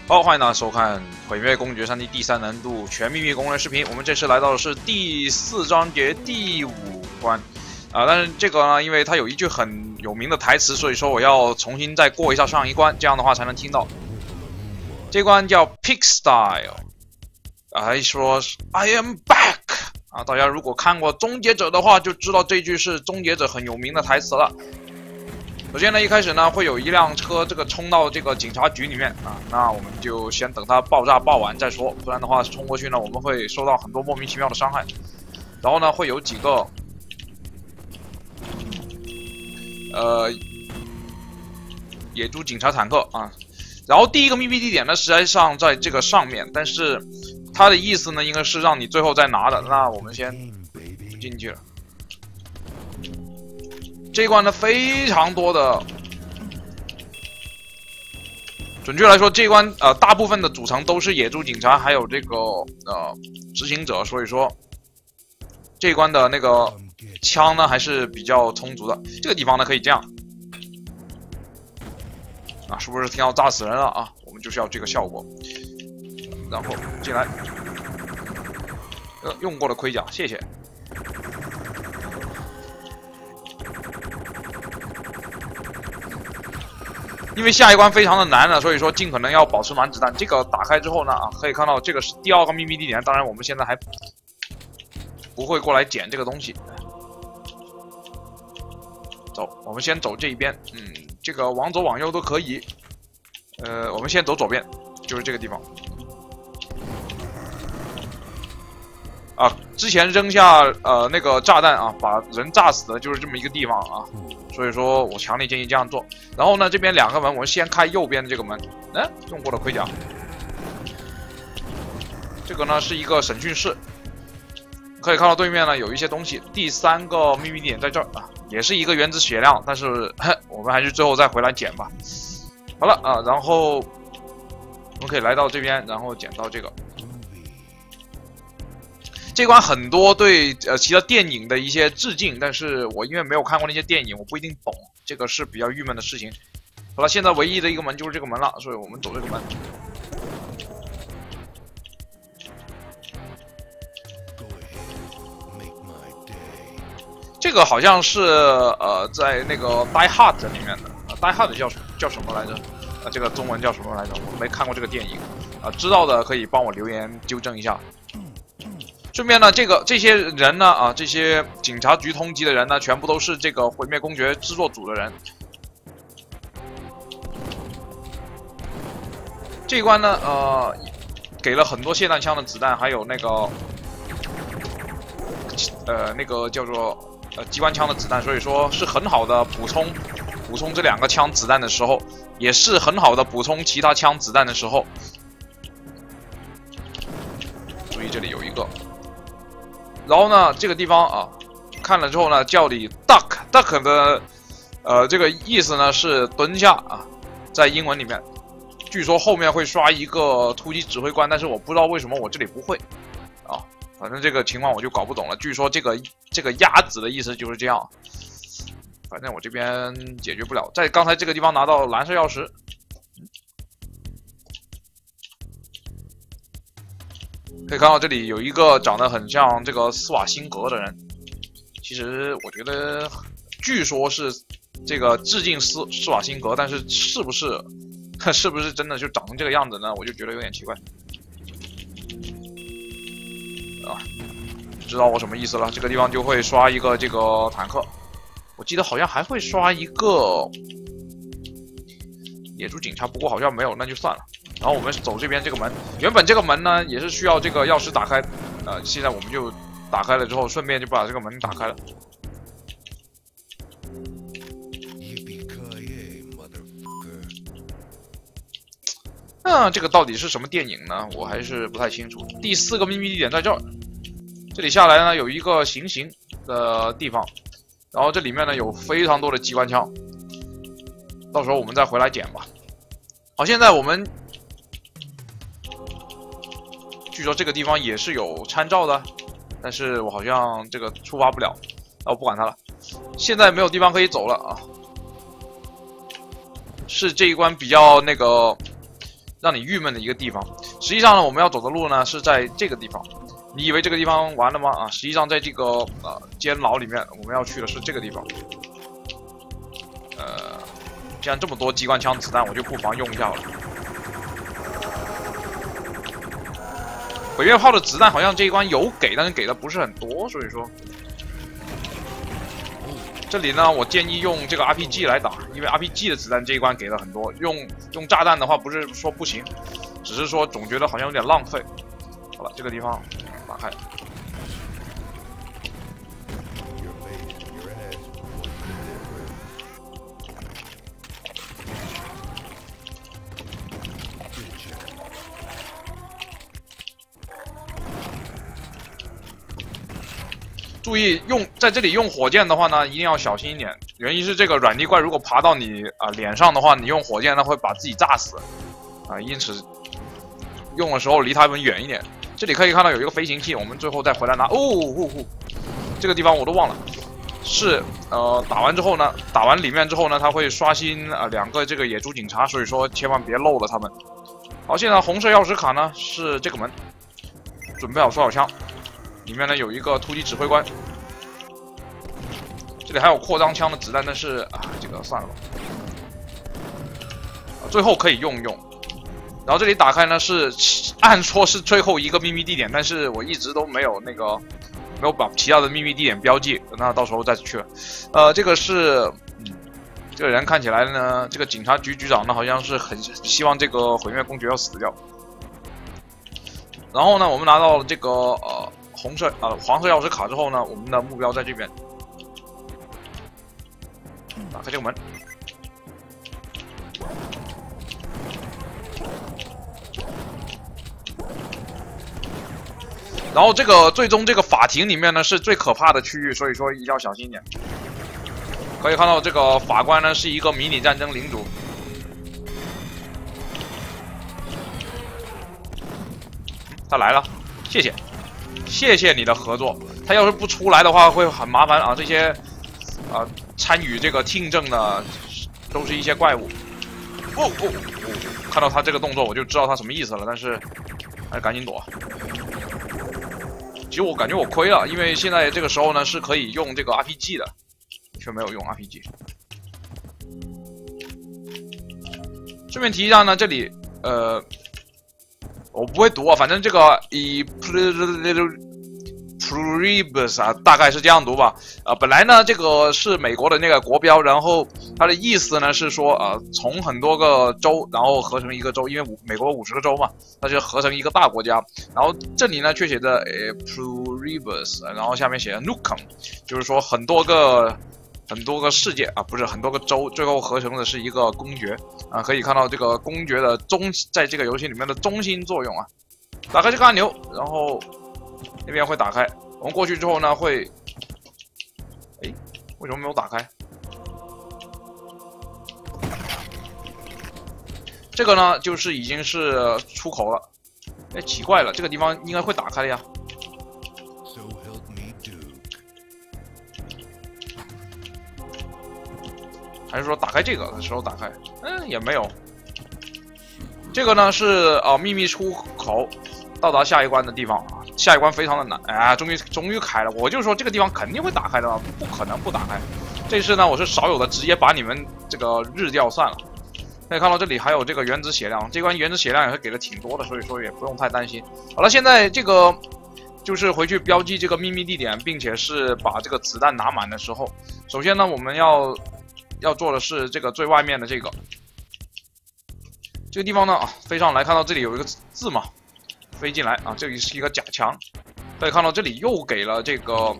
好，欢迎大家收看《毁灭公爵3》第3难度全秘密攻略视频。我们这次来到的是第4章节第5关，但是这个呢，因为它有一句很有名的台词，所以说我要重新再过一下上一关，这样的话才能听到。这关叫 Pigsty， 还说 I am back 啊！大家如果看过《终结者》的话，就知道这句是《终结者》很有名的台词了。 首先呢，一开始呢会有一辆车这个冲到这个警察局里面啊，那我们就先等它爆炸爆完再说，不然的话冲过去呢我们会受到很多莫名其妙的伤害。然后呢会有几个野猪警察坦克啊，然后第一个秘密地点呢实际上在这个上面，但是它的意思呢应该是让你最后再拿的，那我们先进去了。 这一关呢非常多的，准确来说，这一关大部分的组成都是野猪警察，还有这个执行者，所以说这一关的那个枪呢还是比较充足的。这个地方呢可以这样，啊，是不是听到炸死人了啊？我们就是要这个效果，然后进来，用过的盔甲，谢谢。 因为下一关非常的难了，所以说尽可能要保持满子弹。这个打开之后呢，可以看到这个是第2个秘密地点。当然，我们现在还不会过来捡这个东西。走，我们先走这一边。这个往左往右都可以。我们先走左边，就是这个地方。啊，之前扔下那个炸弹啊，把人炸死的就是这么一个地方啊。 所以说我强烈建议这样做。然后呢，这边2个门，我们先开右边的这个门。用过的盔甲。这个呢是一个审讯室，可以看到对面呢有一些东西。第3个秘密地点在这儿啊，也是一个原子血量，但是我们还是最后再回来捡吧。好了啊，然后我们可以来到这边，然后捡到这个。 这关很多对其他电影的一些致敬，但是我因为没有看过那些电影，我不一定懂，这个是比较郁闷的事情。好了，现在唯一的一个门就是这个门了，所以我们走这个门。这个好像是在那个《Die Hard》里面的，Die Hard》叫什么来着？这个中文叫什么来着？我没看过这个电影知道的可以帮我留言纠正一下。 顺便呢，这些人呢这些警察局通缉的人呢，全部都是这个毁灭公爵制作组的人。这一关呢，给了很多霰弹枪的子弹，还有那个叫做机关枪的子弹，所以说是很好的补充这2个枪子弹的时候，也是很好的补充其他枪子弹的时候。注意这里有一个。 然后呢，这个地方看了之后呢，叫你 duck 的这个意思呢是蹲下啊，在英文里面，据说后面会刷一个突击指挥官，但是我不知道为什么我这里不会啊，反正这个情况我就搞不懂了。据说这个鸭子的意思就是这样，反正我这边解决不了，在刚才这个地方拿到蓝色钥匙。 可以看到这里有一个长得很像这个施瓦辛格的人，其实我觉得，据说是这个致敬施瓦辛格，但是是不是真的就长成这个样子呢？我就觉得有点奇怪。知道我什么意思了？这个地方就会刷一个这个坦克，我记得好像还会刷一个野猪警察，不过好像没有，那就算了。 然后我们走这边这个门，原本这个门呢也是需要这个钥匙打开，现在我们就打开了之后，顺便就把这个门打开了。这个到底是什么电影呢？我还是不太清楚。第4个秘密地点在这儿，这里下来呢有一个行刑的地方，然后这里面呢有非常多的机关枪，到时候我们再回来捡吧。好，现在我们。 据说这个地方也是有参照的，但是我好像这个触发不了，我不管它了。现在没有地方可以走了啊，是这一关比较那个让你郁闷的一个地方。实际上呢，我们要走的路呢是在这个地方。你以为这个地方完了吗？啊，实际上在这个监牢里面，我们要去的是这个地方。既然这么多机关枪子弹，我就不妨用一下了。毁灭炮的子弹好像这一关有给，但是给的不是很多，所以说。这里呢，我建议用这个 RPG 来打，因为 RPG 的子弹这一关给了很多。用炸弹的话，不是说不行，只是说总觉得好像有点浪费。好了，这个地方打开。注意在这里用火箭的话呢，一定要小心一点。原因是这个软地怪如果爬到你脸上的话，你用火箭呢会把自己炸死因此用的时候离他们远一点。这里可以看到有一个飞行器，我们最后再回来拿。这个地方我都忘了，是打完里面之后呢，它会刷新2个这个野猪警察，所以说千万别漏了他们。好，现在红色钥匙卡呢是这个门，准备好刷好枪。里面呢有一个突击指挥官，这里还有扩张枪的子弹，但是这个算了吧。最后可以用。然后这里打开呢是按说是最后一个秘密地点，但是我一直都没有把其他的秘密地点标记，那到时候再去了。这个是这个人看起来呢，这个警察局局长呢好像是很希望这个毁灭公爵要死掉。然后呢，我们拿到了这个黄色钥匙卡之后呢，我们的目标在这边。打开这个门。然后最终这个法庭里面呢是最可怕的区域，所以说一定要小心一点。可以看到这个法官呢是一个迷你战争领主。他来了，谢谢你的合作。他要是不出来的话，会很麻烦这些参与这个听证的都是一些怪物。看到他这个动作，我就知道他什么意思了，但是还是赶紧躲。其实我感觉我亏了，因为现在这个时候呢是可以用这个 RPG 的，却没有用 RPG。顺便提一下呢，这里我不会读反正这个E4M05大概是这样读吧。本来呢这个是美国的那个国标，然后它的意思呢是说从很多个州然后合成一个州，因为美国50个州嘛，它就合成一个大国家。然后这里呢却写着pluribus， 然后下面写着 Nukem， 就是说很多个世界不是很多个州，最后合成的是一个公爵可以看到这个公爵的在这个游戏里面的中心作用打开这个按钮，然后那边会打开。我们过去之后呢会，为什么没有打开？这个呢就是已经是出口了。奇怪了，这个地方应该会打开的呀。还是说打开这个的时候打开？也没有。这个呢是秘密出口，到达下一关的地方下一关非常的难终于开了。我就说这个地方肯定会打开的，不可能不打开。这次呢我是少有的直接把你们这个日掉算了。可以看到这里还有这个原子血量，这关原子血量也是给的挺多的，所以说也不用太担心。好了，现在这个就是回去标记这个秘密地点，并且是把这个子弹拿满的时候，首先呢我们要做的是这个最外面的这个地方呢飞上来，看到这里有一个字嘛，飞进来这里是一个假墙。可以看到这里又给了这个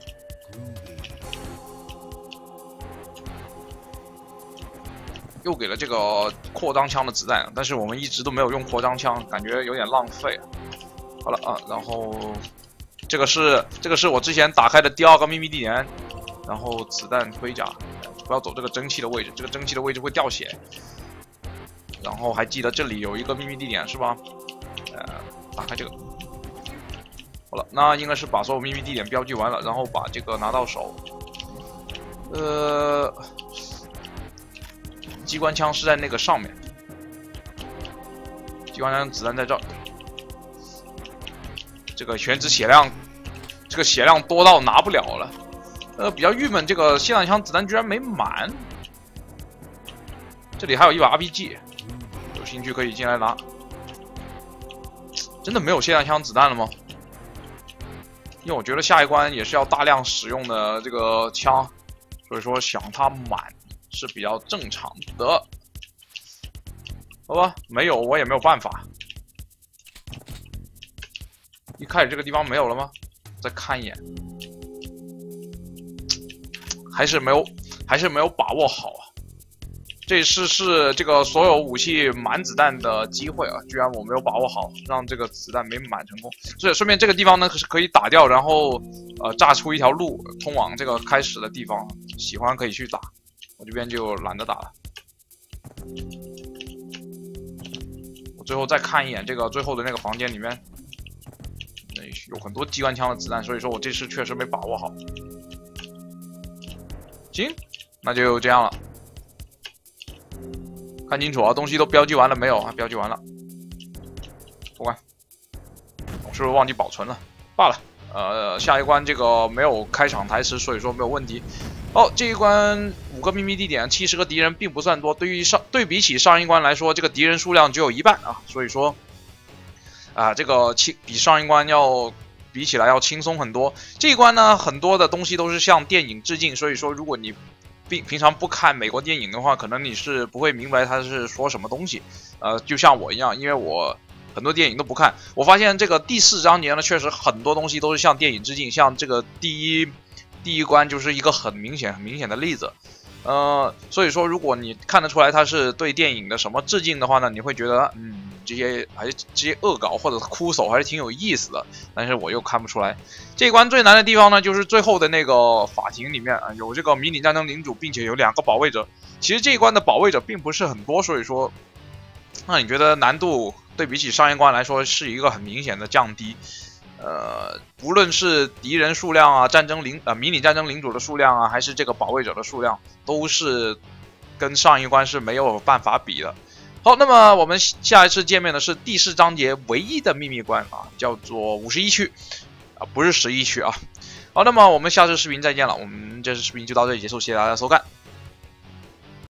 扩张枪的子弹，但是我们一直都没有用扩张枪，感觉有点浪费。好了然后这个是我之前打开的第2个秘密地点，然后子弹盔甲，不要走这个蒸汽的位置，这个蒸汽的位置会掉血。然后还记得这里有一个秘密地点是吧？打开这个。好了，那应该是把所有秘密地点标记完了，然后把这个拿到手。机关枪是在那个上面。 机关枪子弹在这儿，这个全职血量，这个血量多到拿不了了。比较郁闷，这个霰弹枪子弹居然没满。这里还有一把 RPG， 有兴趣可以进来拿。真的没有霰弹枪子弹了吗？因为我觉得下一关也是要大量使用的这个枪，所以说想它满是比较正常的。好吧，没有我也没有办法。一开始这个地方没有了吗？再看一眼，还是没有把握好啊。这是这个所有武器满子弹的机会啊，居然我没有把握好，让这个子弹没满成功。所以顺便这个地方呢是可以打掉，然后炸出一条路通往这个开始的地方，喜欢可以去打，我这边就懒得打了。我最后再看一眼这个最后的那个房间里面，有很多机关枪的子弹，所以说我这次确实没把握好。行，那就这样了。看清楚啊，东西都标记完了没有啊？标记完了，过关。我是不是忘记保存了？罢了，下一关这个没有开场台词，所以说没有问题。哦，这一关5个秘密地点，70个敌人并不算多，对比起上一关来说，这个敌人数量只有1半啊，所以说这个比上一关比起来要轻松很多。这一关呢，很多的东西都是向电影致敬，所以说如果你平常不看美国电影的话，可能你是不会明白他是说什么东西。就像我一样，因为我很多电影都不看，我发现这个第4章节呢，确实很多东西都是向电影致敬，像这个第一关就是一个很明显的例子。所以说如果你看得出来他是对电影的什么致敬的话呢，你会觉得这些恶搞或者哭手还是挺有意思的，但是我又看不出来。这一关最难的地方呢，就是最后的那个法庭里面有这个迷你战争领主，并且有2个保卫者。其实这一关的保卫者并不是很多，所以说那你觉得难度对比起上一关来说是一个很明显的降低。无论是敌人数量啊，迷你战争领主的数量啊，还是这个保卫者的数量，都是跟上一关是没有办法比的。好，那么我们下一次见面的是第4章节唯一的秘密关啊，叫做51区不是11区啊。好，那么我们下次视频再见了，我们这次视频就到这里结束，谢谢大家收看。